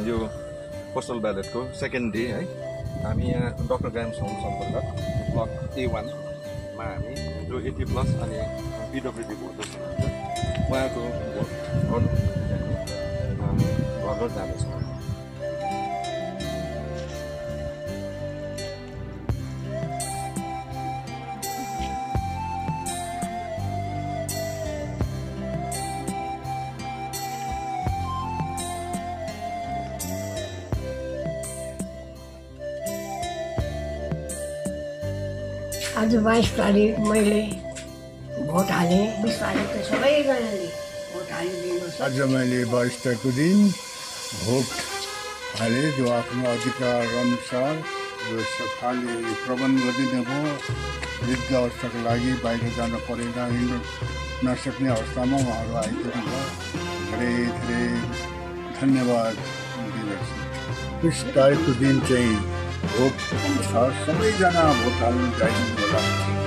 यो postal ब्यालेटको second day है हामी यहाँ डाक्टर ग्रामसँग सम्पर्क ब्लक A1 मा हामी जो 80+ अनि PWD भोटर्स हुनुहुन्छ उहाँको भोट गर्नु घर जानेछौँ। आज 22 तारिक मैले भोट हालेँ। 20 तारिक त सबैजनाले भोट हालिदिनुहोस्। आज मैले 22 तारिकको दिन भोट हालेँ जो आफ्नो अधिकार अनुसार जो सरकारले प्रबन्ध गरिदिनु भयो। वृद्ध अवस्थाको लागि बाहिर जान परेन, हिँड्न नसक्ने अवस्थामा उहाँहरू आइपुग्नु भयो। धेरै धेरै धन्यवाद दिँदछु। 20 तारिकको दिन चाहिँ भोट छ, सबैजना भोट हाल्न जाइदिनु होला।